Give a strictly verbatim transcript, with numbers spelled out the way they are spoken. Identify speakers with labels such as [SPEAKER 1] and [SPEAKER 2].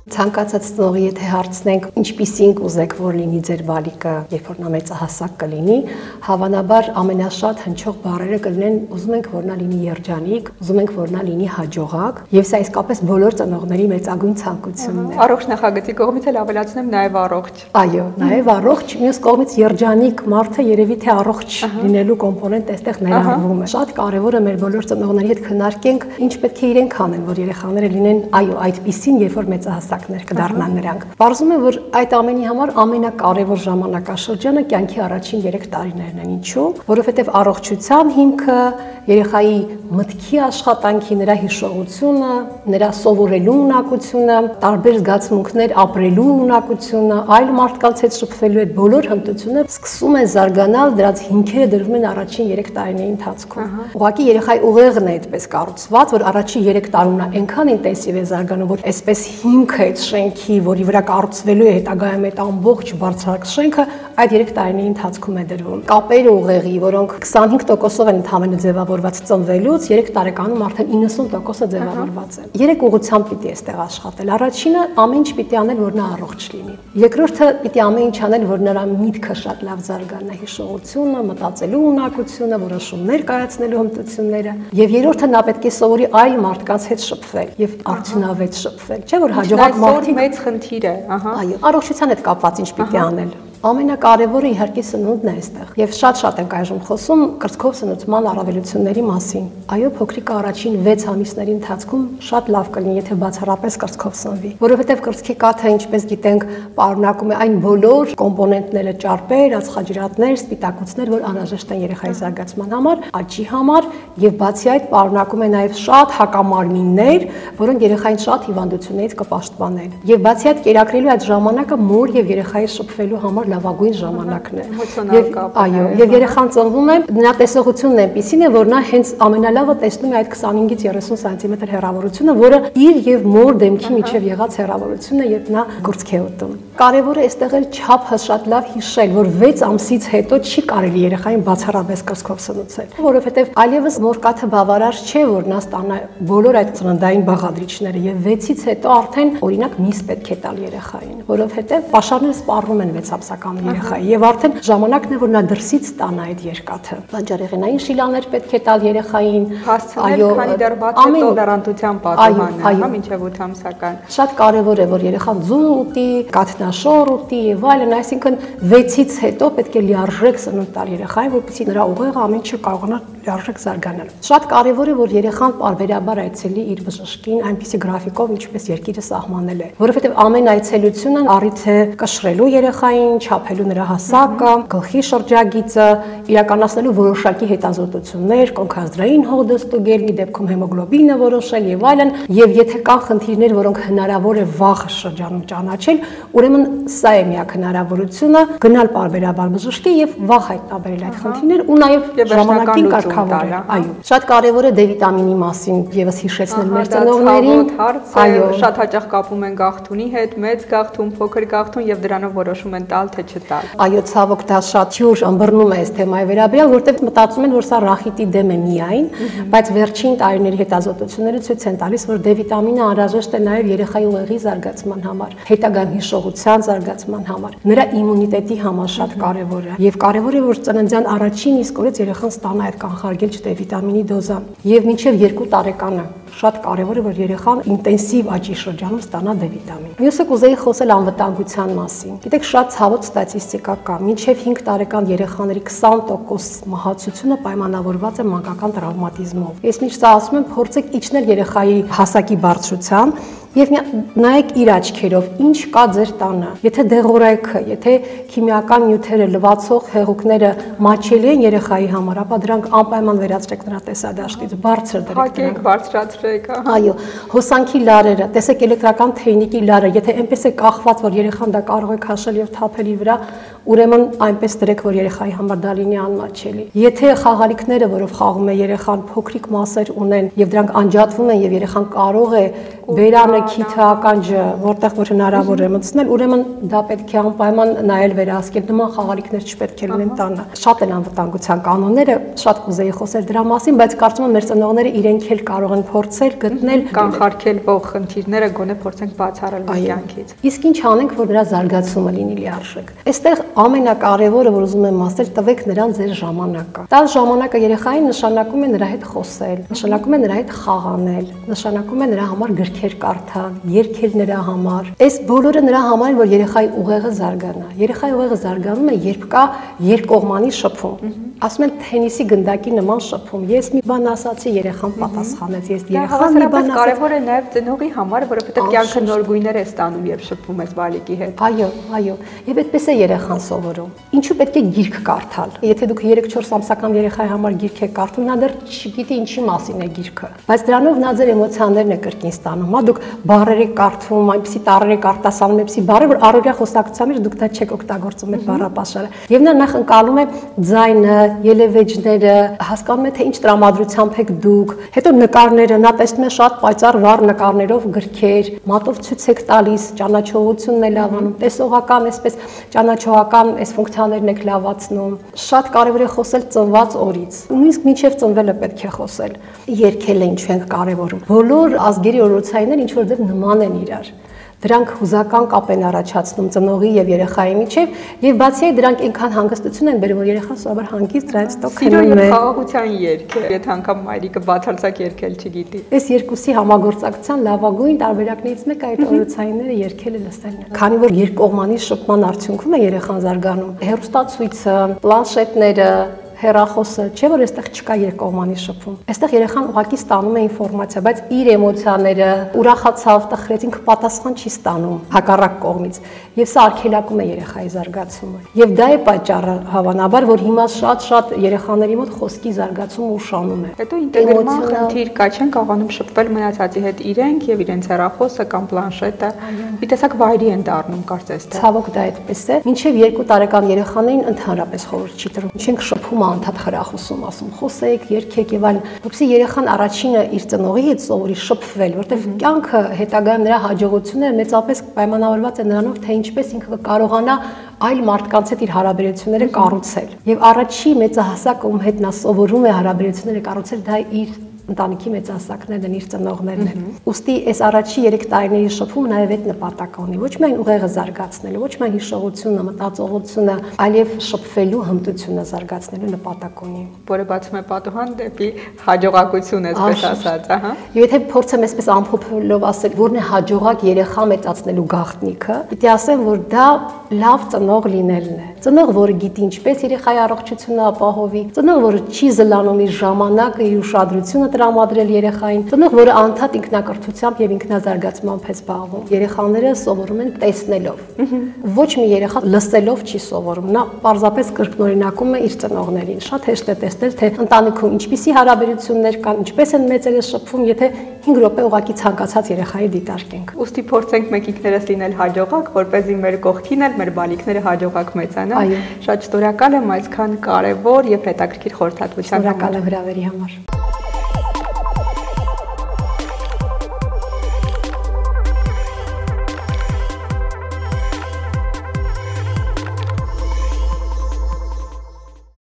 [SPEAKER 1] Ցանկացած ծնողի եթե հարցնենք ինչպիսին կուզեք որ լինի ձեր բալիկը, երբ որ նա մեծահասակ կլինի, հավանաբար ամենաշատ հնչող բառերը կլինեն ուզում ենք որ նա լինի երջանիկ, ուզում ենք որ նա լինի հաջողակ, եւ սա իսկապես բոլոր ծնողների մեծագույն ցանկությունն է։
[SPEAKER 2] Առողջ նախագծի կողմից էլ ավելացնեմ նաեւ առողջ։
[SPEAKER 1] Այո, նաեւ առողջ, մյուս կողմից երջանիկ մարդը երևի թե առողջ լինելու կոմպոնենտ այստեղ ներառվում է։ Շատ կարեւոր է մեր բոլոր ծնողների հետ քննարկենք ինչ պետք է իրենք անեն, որ երեխաները լինեն այո այդպիսին, երբ որ մեծահասակներ կդառնան նրանք։ Պարզվում է որ այդ ամենի համար ամենակարևոր ժամանակաշրջանը կյանքի առաջին երեք տարիներն են։ Ինչու՞։ Որովհետեւ առողջության հիմքը երեխայի մտքի աշխատանքի, նրա հիշողությունը, նրա սովորելու ունակությունը, տարբեր զգացմունքներ ապրելու ունակությունը, այլ մարդկանց հետ շփվելու այդ բոլոր հմտությունը սկսում է զարգանալ, դրանց հիմքերը դրվում են առաջին երեք տարիների ընթացքում։ Ուղղակի երեխայի ուղեղն է այդպես կառուցված, որ առաջին երեք տարում նա այնքան ինտենսիվ է զարգանում, որ այսպես հիմքը այդ շենքի, որի վրա կառուցվելու է հետագայում այդ ամբողջ բարձրակ շենքը, այդ երեք տարիների ընթացքում է դրվում։ Կապերը ուղեղի, որոնք քսանհինգ տոկոսով են ընդհանրապես ձևավորված ծնվելուց, երեք տարեկանում արդեն իննսուն տոկոսը ձևավորված է։ Երեք ուղղությամբ պիտի այստեղ աշխատել։ Առաջինը ամեն ինչ պիտի անել, որ նա առողջ լինի։ Երկրորդը պիտի ամեն ինչ անել, որ նրա միտքը շատ լավ զարգանա, հիշողությունը, մտածելու ունակությունը, որոշումներ կայացնելու հմտությունները։ Եվ երրորդը նա պետք է սովորի այլ մարդկանց հետ շփվել եւ արդյունավետ շփվել, չէ՞ որ հաջողակ մարդիկ
[SPEAKER 2] մեծ խնդիր է, ահա։
[SPEAKER 1] Այո, առողջության հետ կապված ինչ պիտի անել։ Ամենակարևորը իհարկե սնունդն է այստեղ։ Եվ շատ-շատ ենք այժմ խոսում կրծքով սնուցման առավելությունների մասին։ Այո, փոքրիկը առաջին վեց ամիսների ընթացքում շատ լավ կլինի, եթե բացառապես կրծքով սնվի, որովհետև կրծքի կաթը, ինչպես գիտենք, պարունակում է այն բոլոր կոմպոնենտները՝ ճարպեր, ածխաջրատներ, սպիտակուցներ, որ անհրաժեշտ են երեխայի զարգացման համար, աճի համար, եւ բացի այդ պարունակում է նաեւ շատ հակամարմիններ, որոնք երեխային շատ հիվանդություններից կպաշտպանեն։ Եվ բացի այդ կերակրելու այդ ժամանակը մոր եւ երեխայի շփվելու համար լավագույն ժամանակն է։ Եվ այո, եւ երեխան ծնվում է, նրա տեսողությունն այնպեսին է, որ նա հենց ամենալավը տեսնում է այդ քսանհինգից երեսուն սանտիմետր հեռավորությունը, որը իր եւ մոր դեմքի միջև եղած հեռավորությունն է, երբ նա կուրծք է ուտում։ Կարևորը այստեղ էլ չափը շատ լավ հիշել, որ վեց ամսից հետո չի կարելի երեխային բացառապես կրծքով սնուցել, որովհետեւ այլևս մորկաթը բավարար չէ, որ նա ստանա բոլոր այդ ծննդային բաղադրիչները, եւ վեցից հետո արդեն օրինակ միս պետք է տալ երեխային, որովհետեւ պաշարները սպառվում են վեց ամսական երեխայի եւ արդեն ժամանակն է, որ նա դրսից ստանա այդ երկաթը։ Բանջարեղենային շիլաներ պետք է տալ երեխային,
[SPEAKER 2] հասցնել, քանի դեռ բաց է տոլերանտության պատուհանը, հա, մինչեւ ութ ամսական։
[SPEAKER 1] Շատ կարեւոր է, որ երեխան ձուն ուտի, կաթնաշոր ուտի եւ այլն, այսինքն վեցից հետո պետք է լիարժեք սնունդ տալ երեխային, որպեսզի նրա ուղեղը ամեն ինչ կարողանա լիարժեք զարգանալ։ Շատ կարեւոր է, որ երեխան պարբերաբար այցելի իր բժշկին այնպիսի գրաֆիկով, ինչպես երկիրը սահմանել է, որովհետեւ ամեն այցելությունը առիթ է կշռելու երեխային, չափելու նրա հասակը, գլխի շրջագիծը, իրականացնելու որոշակի հետազոտություններ, կոնքազդրային հոդը ստուգել, մի դեպքում հեմոգլոբինը որոշել եւ այլն, եւ եթե կան խնդիրներ, որոնք հնարավոր է վաղ շրջանում ճանաչել, ուրեմն սա է միակ հնարավորությունը գնալ պարբերաբար բժշկի եւ վաղ հայտնաբերել այդ խնդիրներ ու նաեւ ժամանակին կարգավորել։ Այո, շատ կարեւոր է դե վիտամինի մասին եւս հիշեցնել մեր ծնողներին։
[SPEAKER 2] Այո, շատ հաճախ կապում են գաղթունի հետ, մեծ գաղթուն, փոքր գաղթուն եւ դրանով որոշում են տալ թե չտալ։
[SPEAKER 1] Այո, ցավոք դա շատ հյուր ըմբռնում է այս թեմայի վերաբերյալ, որտեղ մտածում են, որ սա ռախիտի դեմ է միայն, բայց վերջին տարիների հետազոտությունները ցույց են տալիս, որ դե վիտամինը անհրաժեշտ է նաեւ երեխայի ուղեղի զարգացման համար, հետագայում հիշողության զարգացման համար, նրա իմունիտետի համար շատ կարեւոր է։ Եվ կարեւոր է, որ ծննդյան առաջին իսկ օրից երեխան ստանա այդ կանխարգելիչ դե վիտամինի դոզան։ Եվ մինչեւ երկու տարեկանը շատ կարեւոր է, որ երեխան ինտենսիվ աճի շրջանում ստանա դե վիտամին։ Մյուսը կուզեի խոսել անվտանգության մասին։ Գիտեք, շատ ցավոտ ստատիստիկա կա։ Մինչև հինգ տարեկան երեխաների քսան տոկոս մահացությունը պայմանավորված է մանկական տրավմատիզմով։ Ես միշտ ասում եմ, փորձեք իջնել երեխայի հասակի բարձրության եւ նայեք իր աչքերով, ինչ կա ձեր տանը։ Եթե դեղորայքը, եթե քիմիական նյութերը, լվացող հեղուկները մաչելի են երեխայի համար, ապա դրանք անպայման վերացրեք նրա տեսադաշտից, բարձր դրեք։
[SPEAKER 2] Հակեք, բարձրացրեք, հա։
[SPEAKER 1] Այո, հոսանքի լարերը, տեսեք էլեկտրական թեյնիկի լարը, եթե այնպես է կախված, որ երեխան դա կարող է քաշել եւ թափել իր վրա, ուրեմն այնպես դրեք, որ երեխայի համար դա լինի անմաչելի։ Եթե խաղալիքները, որով խաղում է երեխան, փոքրիկ մասեր ունեն եւ դրանք անջատվում են եւ երեխան կարող է բերանը, քիթական ջը, որտեղ որ հնարավոր է մտցնել, ուրեմն դա պետք է անպայման նայել վերահսկել, նման խաղալիքներ չպետք է լինեն տանը։ Շատ են անվտանգության կանոնները, շատ կուզեի խոսել դրա մասին, բայց կարծում եմ մեր ծնողները իրենք էլ կարող են փորձել գտնել
[SPEAKER 2] կանխարգելվող խնդիրները գոնե փորձենք բացառել մեր կյանքից։
[SPEAKER 1] Իսկ ինչ անենք, որ նրա զարգացումը լինի լիարժեք։ Այստեղ ամենակարևորը, որ ուզում եմ ասել, տվեք նրան ձեր ժամանակը։ Տալ ժամանակը երեխային նշանակում է նրա հետ խոսել, նշանակում է նրա հետ խաղանել, նշանակում է նրա համար գրքեր կարդալ, երգել նրա համար։ Այս բոլորը նրա համար են, որ երեխայի ուղեղը զարգանա։ Երեխայի ուղեղը զարգանում է, երբ կա երկկողմանի շփում։ Ասում են թենիսի գնդակի նման շփում։ Ես մի բան ասացի, երեխան պատասխանեց, ես երեխան մի բան ասացի։
[SPEAKER 2] Կարևոր է նաև ծնողի համար, որովհետև կյանքը նոր գույներ է ստանում, երբ շփվում ես բալիկի հետ։
[SPEAKER 1] Այո, այո։ Եվ այդպես է երեխան սովորում։ Ինչու պետք է գիրք կարդալ։ Եթե դուք երեք-չորս ամսական երեխայի համար գիրք եք կարդում, նա դեռ չգիտի ինչի մասին է գիրքը։ Բայց դրանով նա ձեր էմոցիաներն է կրկին ստանում։ Հա դուք բառեր եք կարդում, այնպեսի տառեր եք արտասանում, այնպեսի բառեր, որ առօրյա խոսակցության մեջ դուք դա չեք օգտագործում այդ բառապաշարը։ Եվ նա նախ ընկալում է ձայնը, ելևէջները, հասկանում է թե ինչ տրամադրությամբ եք դուք։ Հետո նկարները, նա տեսնում է շատ պայծառ վառ նկարներով գրքեր, մատով ցույց եք տալիս, ճանաչողությունն է լավանում, տեսողական, այսպես ճանաչողական այս ֆունկցիաներն եք լավացնում։ Շատ կարևոր է խոսել ծնված օրից։ Նույնիսկ մինչև ծնվելը պետք է խոսել։ Երգելը ինչու ենք կարևորում։ Բոլոր ազգերի օրացայինները ինչ որ դեռ նման են իրար։ Դրանք հուզական կապ են առաջացնում ծնողի եւ երեխայի միջեւ եւ բացի այդ դրանք այնքան հանգստություն են բերում, որ երեխան սովորաբար հանգիստ դրանից տոք
[SPEAKER 2] քնում է։ Խաղաղության երգ, եթե անգամ մայրիկը բացարձակ երգել չգիտի։
[SPEAKER 1] Այս երկուսի համագործակցության լավագույն տարբերակներից մեկը այդ օրացայինները երգելը լսելն է։ Քանի որ երկկողմանի շփման արդյունքում է երեխան զարգանում, հեռուստացույցը, պլանշետները, հեռախոսը, չէ՞ որ այստեղ չկա երկկողմանի շփում։ Այստեղ երեխան ուղղակի ստանում է ինֆորմացիա, բայց իր էմոցիաները, ուրախացավ, տխրեց, ինքը պատասխան չի ստանում հակառակ կողմից։ Եվ սա արգելակում է երեխայի զարգացումը։ Եվ դա է պատճառը, հավանաբար, որ հիմա շատ-շատ երեխաների մոտ խոսքի զարգացումը ուշանում է։
[SPEAKER 2] Հետո ինտեգրման խնդիր կա, չեն կարողանում շփվել մնացածի հետ իրենք եւ իրենց հեռախոսը կամ պլանշետը։ Մի տեսակ վայրի են դառնում, կարծես թե։
[SPEAKER 1] Ցավոք դա այդպես է։ Մինչև երկու տարեկան երեխաներին ընդհանրապես խորհուրդ չի տրվում։ Չենք շփում անդադ խրախուսում, ասում խոսեք, երգեք եւ այլն, որովհետեւ երեխան առաջինը իր ծնողի հետ սովորի շփվել, որովհետեւ կյանքը հետագայում նրա հաջողությունները մեծապես պայմանավորված է նրանով, թե ինչպես ինքը կարողանա այլ մարդկանց հետ իր հարաբերությունները կառուցել։ Եվ առաջի մեծահասակ ում հետ նա սովորում է հարաբերությունները կառուցել, դա իր ընտանիքի մեծահասակներն են, իր ծնողներն են։ Ուստի այս առաջի երեք տարիների շփումը նաև այդ նպատակ ունի, ոչ միայն ուղեղը զարգացնելու, ոչ միայն հիշողությունը, մտածողությունը, այլև շփվելու հմտությունը զարգացնելու նպատակ ունի,
[SPEAKER 2] որը բացում է պատուհան դեպի հաջողակություն, այսպես ասած, ահա։
[SPEAKER 1] Եվ եթե փորձեմ այսպես ամփոփելով ասել, որն է հաջողակ երեխա մեծացնելու գաղտնիքը, պիտի ասեմ, որ դա լավ ծնող լինելն է։ Ծնող, որը գիտի ինչպես երեխայի առողջությունը ապահովի, ծնող, որը չի զլանում իր ժամանակը, իր ուշադրությունը տրամադրել երեխային, ծնող, որը անդադ ինքնակրթությամբ եւ ինքնազարգացմամբ է զբաղվում։ Երեխաները սովորում են տեսնելով։ Ոչ մի երեխա լսելով չի սովորում, նա պարզապես կրկնօրինակում է իր ծնողներին։ Շատ հեշտ է տեսնել, թե ընտանիքում ինչպիսի հարաբերություններ կան, ինչպես են մեծերը շփվում, եթե հինգ րոպե ուղակի ցանկացած երեխայի դիտարկենք։
[SPEAKER 2] Ուստի փորձենք մեկ ինքներս լինել հաջողակ, որպեսզի մեր կողքին էլ մեր բալիկները հաջողակ մեծանան։ Շատ շնորհակալ եմ այսքան կարևոր եւ հետաքրքիր խորհրդատվության համար։
[SPEAKER 1] Շնորհակալ եմ հրավերի համար։